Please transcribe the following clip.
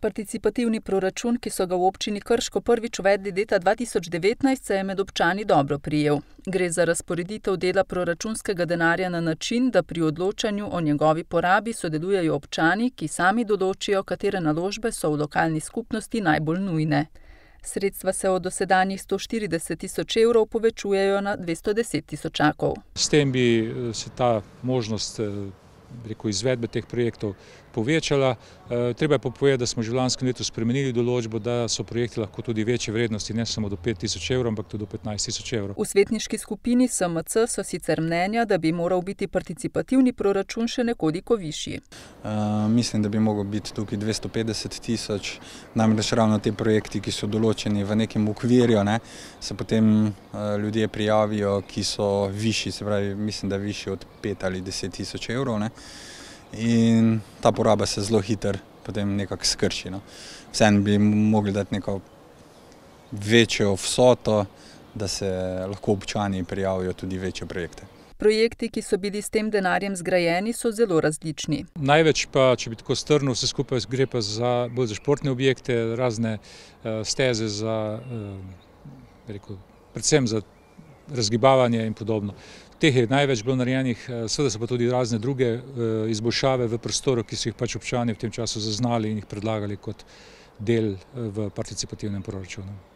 Participativni proračun, ki so ga v občini Krško prvič uvedli leta 2019, se je med občani dobro prijel. Gre za razporeditev dela proračunskega denarja na način, da pri odločanju o njegovi porabi sodelujejo občani, ki sami določijo, katere naložbe so v lokalni skupnosti najbolj nujne. Sredstva se od dosedanjih 140 tisoč evrov povečujejo na 210 tisočakov. S tem bi se ta možnost izvedbe teh projektov povečala. Treba je pa povedati, da smo že v lanskem letu spremenili določbo, da so projekti lahko tudi večje vrednosti, ne samo do 5 tisoč evrov, ampak tudi do 15 tisoč evrov. V svetniški skupini SMC so sicer mnenja, da bi moral biti participativni proračun še nekoliko višji. Mislim, da bi mogel biti tukaj 250 tisoč, namreč ravno te projekti, ki so določeni v nekem okvirju, se potem ljudje prijavijo, ki so višji, se pravi, mislim, da višji od 5 ali 10 tisoč evrov. In ta poraba se zelo hitro potem nekako skrči. Vseeno bi mogli dati neko večjo vsoto, da se lahko občani prijavijo tudi večje projekte. Projekti, ki so bili s tem denarjem zgrajeni, so zelo različni. Največ pa, če bi tako strnil vse skupaj, gre pa bolj za športne objekte, razne steze predvsem za razgibavanje in podobno. Teh je največ bilo narejenih, seveda so pa tudi razne druge izboljšave v prostoru, ki so jih pač občani v tem času zaznali in jih predlagali kot del v participativnem proračunu.